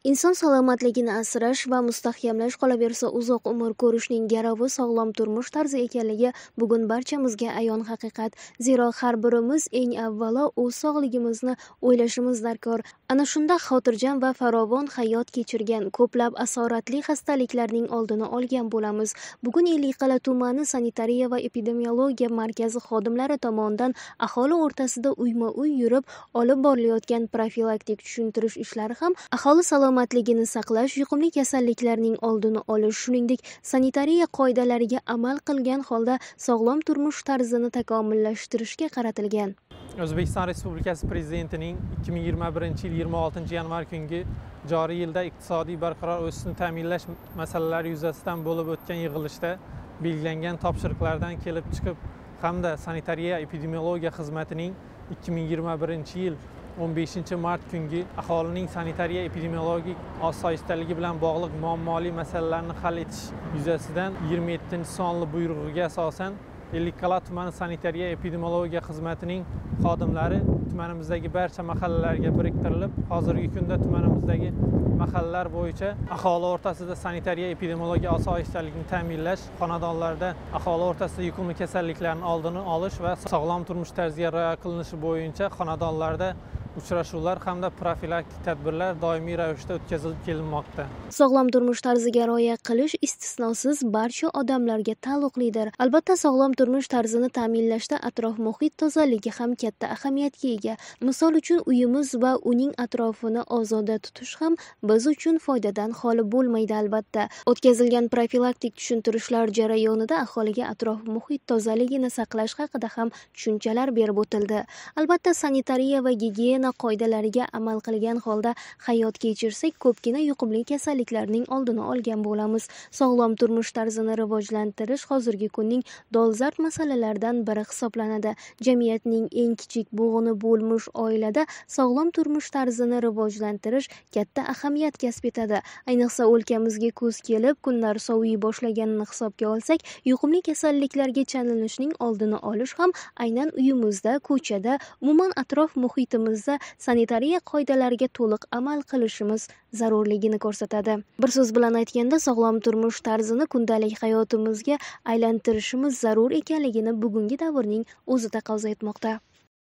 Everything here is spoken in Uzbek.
Inson salomatligini asrash va mustahkamlash, qolaversa uzoq umr ko'rishning garovi sog'lom turmush tarzi ekanligi bugun barchamizga ayon haqiqat. Zero har birimiz eng avvalo o'z sog'ligimizni o'ylashimiz darkor. Ana shunda xotirjam va farovon hayot kechirgan, ko'plab asoratli xastaliklarning oldini olgan bo'lamiz. Bugun Ellikqal'a tumani sanitariya va epidemiologiya markazi xodimlari tomonidan aholi o'rtasida uyma-uy yurib olib borilayotgan profilaktik tushuntirish ishlari ham aholi salomatligini saqlash, yuqumli kasalliklarning oldini olish, shuningdek sanitariya qoidalariga amal qilgan holda sog'lom turmush tarzini takomillashtirishga qaratilgan. O'zbekiston Respublikasi Prezidentining 2021-yil 26-yanvar kungi joriy yilda iqtisodiy barqaror o'sishni ta'minlash masalalari yuzasidan bo'lib o'tgan yig'ilishda belgilangan topshiriqlardan kelib chiqib hamda sanitariya epidemiologiya xizmatining 2021-yil 15-mart kungi aholining sanitariya epidemiologik osoyishtaligi bilan bog'liq muammoli masalalarni hal etish yuzasidan 27-sonli buyrug'iga asosan Ellikqal'a tumani sanitariya epidemiologiya xizmatining xodimlari tumanimizdagi barcha mahallalarga biriktirilib, hozirgi kunda tumanimizdagi mahallalar bo'yicha aholi o'rtasida sanitariya epidemiologiya osoyishtaligini ta'minlash, xonadonlarda aholi o'rtasida yuqumli kasalliklarning oldini olish va sog'lom turmush tarziga rioya qilinishi bo'yicha xonadonlarda uchrashuvlar hamda profilaktik tadbirlar doimiy ravishda o'tkazilib kelinmoqda. Sog'lom turmush tarziga rioya qilish istisnosiz barcha odamlarga taalluqlidir. Albatta, sog'lom turmush tarzini ta'minlashda atrof muhit tozaligi ham katta ahamiyatga ega. Misol uchun, uyimiz va uning atrofini ozoda tutish ham biz uchun foydadan xoli bo'lmaydi albatta. O'tkazilgan profilaktik tushuntirishlar jarayonida aholiga atrof muhit tozaligini saqlash haqida ham tushunchalar berib o'tildi. Albatta, sanitariya va gigiyena qoidalariga amal qilgan holda hayot kechirsak, ko'pgina yuqumli kasalliklarning oldini olgan bo'lamiz. Sog'lom turmush tarzini rivojlantirish hozirgi kunning dolzarb masalalardan biri hisoblanadi. Jamiyatning eng kichik bo'g'ini bo'lmush oilada sog'lom turmush tarzini rivojlantirish katta ahamiyat kasb etadi. Ayniqsa o'lkamizga kuz kelib, kunlar soviy boshlaganini hisobga olsak, yuqumli kasalliklarga chalinishning oldini olish ham aynan uyimizda, ko'chada, umuman atrof muhitimizda sanitariya qoidalariga to'liq amal qilishimiz zarurligini ko'rsatadi. Bir so'z bilan aytganda, sog'lom turmush tarzini kundalik hayotimizga aylantirishimiz zarur ekanligini bugungi davrning o'zi taqozo etmoqda.